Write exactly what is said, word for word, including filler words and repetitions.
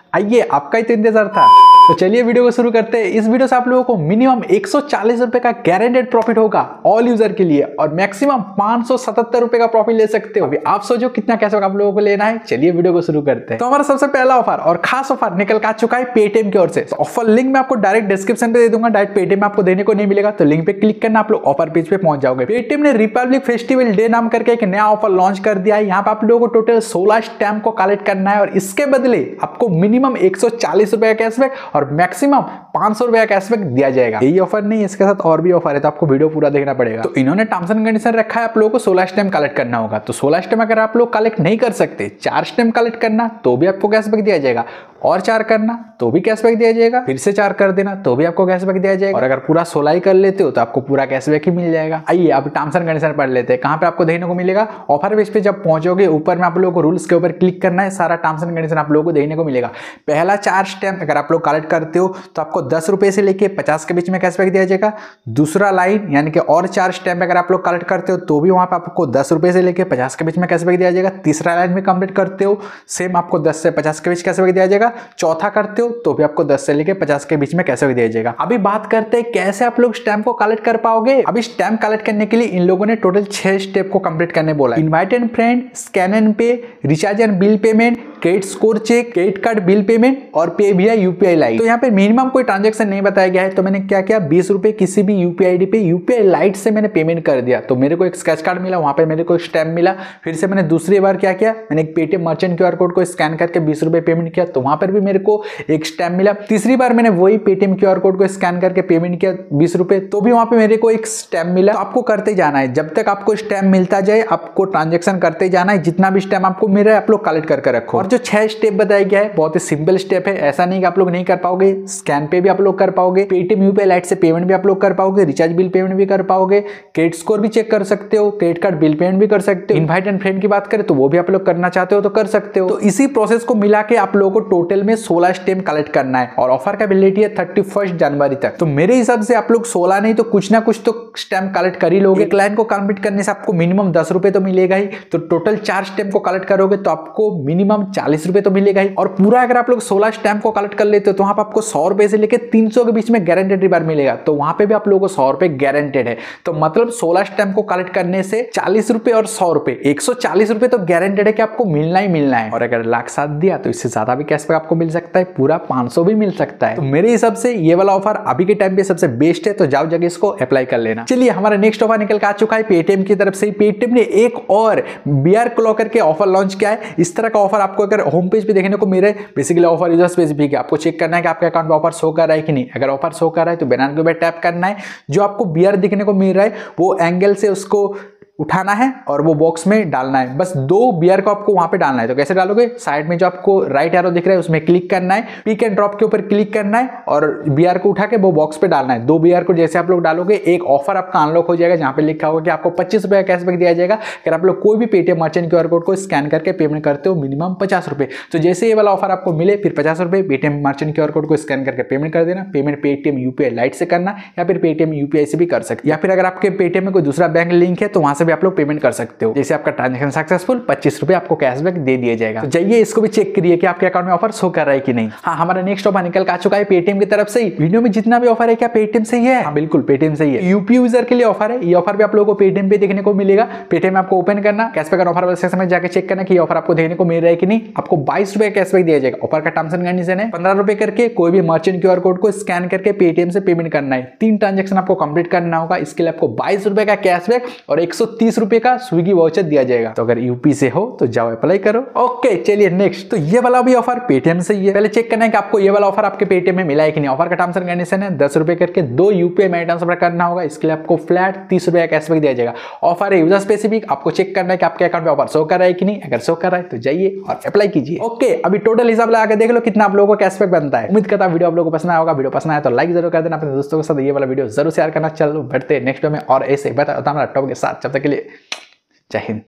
आइए, आपका ही तो इंतजार था। तो चलिए वीडियो को शुरू करते हैं। इस वीडियो से आप लोगों को मिनिमम एक सौ चालीस रुपए का गारंटेड प्रॉफिट होगा ऑल यूजर के लिए और मैक्सिमम पांच सौ सतहत्तर रुपए का प्रॉफिट ले सकते हो। अभी आप सोचो कितना कैशबैक आप लोगों को लेना है। चलिए वीडियो को शुरू करते हैं। तो हमारा सबसे पहला ऑफर और खास ऑफर निकल का चुका है पेटीएम की ओर से। ऑफर लिंक मैं आपको डायरेक्ट डिस्क्रिप्शन पे दे दूंगा। डायरेक्ट पेटीएम आपको देने को नहीं मिलेगा, तो लिंक पे क्लिक करना, आप लोग ऑफर पेज पे पहुंच जाओगे। पेटीएम ने रिपब्लिक फेस्टिवल डे नाम करके एक नया ऑफर लॉन्च कर दिया है। यहाँ पे आप लोगों को टोटल सोलह स्टैम्प को कलेक्ट करना है और इसके बदले आपको मिनिमम एक सौ चालीस रुपए का कैशबैक और मैक्सिमम पांच सौ रुपए का कैशबैक दिया जाएगा। यही ऑफर नहीं, इसके साथ और भी ऑफर है, तो आपको वीडियो पूरा देखना पड़ेगा। तो इन्होंने टर्म्स एंड कंडीशन रखा है, आप लोगों को सोलह स्टैम्प कलेक्ट करना होगा। तो सोलह स्टैम्प अगर आप लोग कलेक्ट नहीं कर सकते, चार स्टैम्प कलेक्ट करना तो भी आपको कैशबैक दिया जाएगा, और चार करना तो भी कैशबैक दिया जाएगा, फिर से चार कर देना तो भी आपको कैशबैक दिया जाएगा, और अगर पूरा सोलह ही कर लेते हो तो आपको पूरा कैशबैक ही मिल जाएगा। आइए अब टर्म्स एंड कंडीशन पढ़ लेते हैं। कहां पे आपको देखने को मिलेगा? ऑफर पेज पे जब पहुंचोगे ऊपर में आप लोगों को रूल्स के ऊपर क्लिक करना है, सारा टर्म्स एंड कंडीशन आप लोगों को देखने को मिलेगा। पहला चार स्टैम्प अगर आप लोग कलेक्ट करते हो तो आपको दस रुपए से लेके पचास के बीच में कैशबैक दिया जाएगा। दूसरा लाइन यानी कि और चार स्टैम्प अगर आप लोग कलेक्ट करते हो तो भी वहां पे आपको दस रुपए से लेके पचास के बीच में कैशबैक दिया जाएगा। तीसरा लाइन में कंप्लीट करते हो सेम आपको दस से पचास के बीच कैशबैक दिया जाएगा। चौथा करते हो तो भी आपको दस से लेके पचास के बीच में कैशबैक दिया जाएगा। अभी बात करते हैं कैसे आप लोग स्टैम्प को कलेक्ट कर पाओगे। अभी स्टैम्प कलेक्ट करने के लिए इन लोगों ने टोटल छह स्टेप को कंप्लीट करने बोला। Invite and friend, scan and pay, recharge and bill payment, credit score check, credit card bill payment और पे भी यूपीआई लाइट। तो यहाँ पे मिनिमम कोई ट्रांजैक्शन नहीं बताया गया है, तो मैंने क्या किया, बीस रुपए किसी भी यूपीआई आईडी पे यूपीआई लाइट से मैंने पेमेंट कर दिया। तो मेरे को एक स्क्रैच कार्ड मिला, वहां पे मेरे को स्टैम्प मिला। फिर से मैंने दूसरी बार क्या किया, मैंने एक पेटीएम मर्चेंट क्यूआर कोड को स्कैन करके बीस रुपए पेमेंट किया, तो वहां पर भी मेरे को एक स्टैम्प मिला। तीसरी बार मैंने वही पेटीएम क्यूआर कोड को स्कैन करके पेमेंट किया बीस रुपए, तो भी वहां पे मेरे को एक स्टैम्प मिला। तो आपको करते जाना है, जब तक आपको स्टैम्प मिलता जाए आपको ट्रांजेक्शन करते जाना है। जितना भी स्टैम्प आपको मिल रहा है आप लोग कलेक्ट करके रखो। और जो छह स्टेप बताया गया है बहुत ही सिंपल स्टेप है, ऐसा नहीं कि आप लोग नहीं कर पाओगे। स्कैन पे भी आप लोग कर पाओगे, पेटीएम यूपीआई लाइट से पेमेंट भी आप लोग कर पाओगे, रिचार्ज बिल पेमेंट भी कर पाओगे, क्रेडिट स्कोर भी चेक कर सकते हो, क्रेडिट कार्ड बिल पेमेंट भी कर सकते हो। इनवाइट एंड फ्रेंड की बात करें तो वो भी आप लोग करना चाहते हो तो कर सकते हो। तो इसी प्रोसेस को मिला के आप लोगों को टोटल में सोलह स्टैम्प कलेक्ट करना है और ऑफर का वैलिडिटी है थर्टी फर्स्ट जनवरी तक। तो मेरे हिसाब से आप लोग सोलह नहीं तो कुछ ना कुछ तो स्टैम्प कलेक्ट कर ही लोगे। एक लाइन को कंप्लीट करने से आपको मिनिमम दस रुपए तो मिलेगा ही, तो टोटल चार स्टैम्प को कलेक्ट करोगे तो आपको मिनिमम चालीस रुपए तो मिलेगा ही। और पूरा अगर आप लोग सोलह स्टैम्प को कलेक्ट कर लेते हो तो वहां पर आपको सौ रुपए से लेकर तीन सौ के बीच में गारंटेड रिबार मिलेगा, तो वहां पे भी आप लोगों को सौ रुपए गारंटेड है। तो मतलब सोलह स्टैम्प को कलेक्ट करने से चालीस रुपए और सौ रुपए एक सौ चालीस रुपए तो गारंटेड है कि आपको मिलना ही मिलना है। और अगर लाख साथ दिया तो इससे ज्यादा भी कैशबैक आपको मिल सकता है, पूरा पांच सौ भी मिल सकता है। तो मेरे हिसाब से ये वाला ऑफर अभी के टाइम पे सबसे बेस्ट है, तो जाओ जगह इसको अप्लाई कर लेना। चलिए हमारा नेक्स्ट ऑफर निकल के आ चुका है पेटीएम की तरफ से। पेटीएम ने एक और बीआर क्लॉकर के ऑफर लॉन्च किया है। इस तरह का ऑफर आपको अगर होम पेज पे देखने को मिले, बेसिकली ऑफर यूजर स्पेसिफिक है, आपको चेक करना है कि आपके अकाउंट में ऑफर शो कर रहा है कि नहीं। अगर ऑफर शो कर रहा है तो बनाना के ऊपर टैप करना है, जो आपको बीआर दिखने को मिल रहा है वो एंगल से उसको उठाना है और वो बॉक्स में डालना है। बस दो बीआर को आपको वहां पे डालना है। तो कैसे डालोगे, साइड में जो आपको राइट एरो दिख रहा है उसमें क्लिक करना है, पिक एंड ड्रॉप के ऊपर क्लिक करना है और बीआर को उठा के वो बॉक्स पे डालना है। दो बीआर को जैसे आप लोग डालोगे एक ऑफर आपका अनलॉक हो जाएगा, जहां पे लिखा होगा कि आपको पच्चीस रुपए का कैशबैक दिया जाएगा अगर आप लोग कोई भी पेटीएम मर्चेंट क्यूआर कोड को स्कैन करके पेमेंट करते हो मिनिमम पचास रुपए। तो जैसे ये वाला ऑफर आपको मिले फिर पचास रुपए पेटीएम मर्चेंट क्यूआर कोड को स्कैन करके पेमेंट कर देना। पेमेंट पेटीएम यूपीआई लाइट से करना या फिर पेटीएम यूपीआई से भी कर सकते, या फिर अगर आपके पेटीएम में कोई दूसरा बैंक लिंक है तो वहां से भी आप लोग पेमेंट कर सकते हो। जैसे आपका ट्रांजैक्शन सक्सेसफुल पच्चीस रुपए आपको कैशबैक दे दिया जाएगा। तो जाइए इसको भी चेक करिए कि आपके अकाउंट में ऑफर शो कर रहा है कि नहीं। हाँ, हमारा नेक्स्ट ऑफर निकल का आ चुका है पेटीएम की तरफ से ही। वीडियो में जितना भी ऑफर है क्या पेटीएम से ही है? हाँ बिल्कुल पेटीएम से ही है। यूपी यूजर के लिए ऑफर है, ये ऑफर भी आप लोगों को पेटीएम पे देखने को मिलेगा। पेटीएम में आपको ओपन करना, कैशबैक ऑफर वाले सेक्शन में जाकर चेक करना कि ऑफर आपको देखने को मिल रहा है कि नहीं। आपको बाईस रुपए कैशबैक दिया जाएगा। ऑफर का टर्म्स एंड कंडीशन है पंद्रह रुपए करके कोई भी मर्चेंट क्यूआर कोड को स्कैन करके पेटीएम से पेमेंट करना है। तीन ट्रांजेक्शन आपको कंप्लीट करना होगा, इसके लिए आपको बाईस रुपए का कैशबैक और एक सौ तीस रुपए का स्विगी वाउचर दिया जाएगा। तो अगर यूपी से हो तो जाओ अप्लाई करो। ओके चलिए नेक्स्ट, तो ये वाला भी ऑफर पेटीएम से ही है। पहले चेक करना है कि आपको ये वाला ऑफर आपके पेटीएम में मिला है कि नहीं। ऑफर का टर्म्स एंड कंडीशन है दस रुपए करके दो यूपीआई में ट्रांसफर करना होगा, इसके लिए आपको फ्लैट तीस रुपए का कैशबैक दिया जाएगा। ऑफर है यूजर स्पेसिफिक, आपको चेक करना है कि आपके अकाउंट में ऑफर शो कर रहा है कि नहीं। अगर शो कर रहा है तो जाइए और अप्लाई कीजिए। ओके अभी टोटल हिसाब लगा के देख लो कितना आप लोगों को कैशबैक बनता है। उम्मीद करता हूं वीडियो आप लोगों को पसंद आया होगा। वीडियो पसंद आया तो लाइक जरूर कर देना, अपने दोस्तों के साथ ये वाला वीडियो जरूर शेयर करना। चलो बढ़ते नेक्स्ट वीडियो में और ऐसे बता टॉपिक के साथ, जब तक के लिए जय हिंद।